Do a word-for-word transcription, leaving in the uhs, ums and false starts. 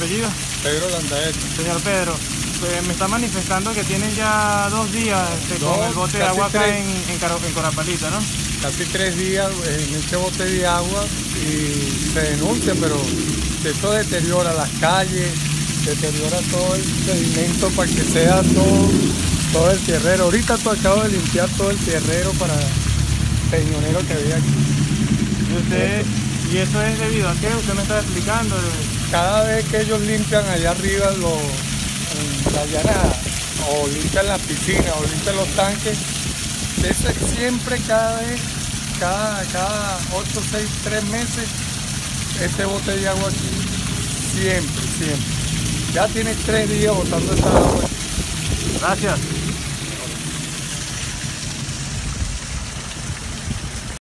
apellido? Pedro Landaeta. Señor Pedro, pues me está manifestando que tienen ya dos días este, Dos, con el bote de casi agua acá tres. en, en, Caro- en Corapalito, ¿no? Casi tres días en este bote de agua y se denuncia, pero esto deteriora las calles, deteriora todo el sedimento para que sea todo, todo el tierrero. Ahorita tú acabas de limpiar todo el tierrero para peñonero que había aquí. Y usted, y eso es debido a qué, usted me está explicando. Cada vez que ellos limpian allá arriba los, en la llanada, o limpian las piscinas, o limpian los tanques, eso es siempre cada vez, cada, cada ocho, seis, tres meses, este bote de agua aquí, siempre, siempre. Ya tiene tres días botando esta agua aquí. Gracias.